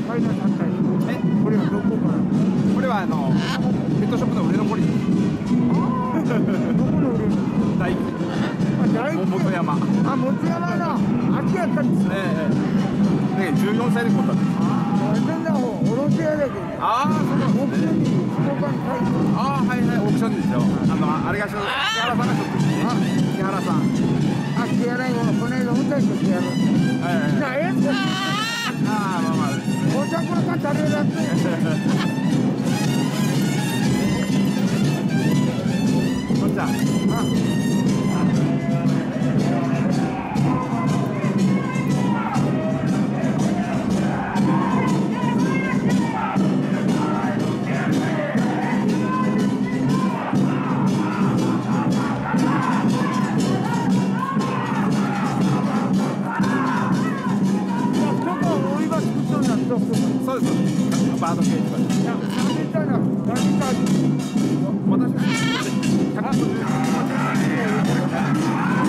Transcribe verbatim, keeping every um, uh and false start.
買いなさったり。 え、 これはどこから。 これはあのペットショップの上の堀です。 どこの売れるの。 大工。 あ、大工。 元山。 あ、元山の秋やったんですね。 ええ。ね、じゅうよんさいで買ったんです。 あ、全然おろし屋だけど。 ああ、そうなんですね。ああ、はいはい、オークションですよ。あの、あれがしょ、木原さんがしょってるね。木原さん。 あ、木原よ、この間運転して木原。 はいはい。 な、ええ。 ああ、まあまあ。 お茶これか食べらって。 こんにちは。そうです。バードケーキとか。 何みたいな、何みたいな。 私は。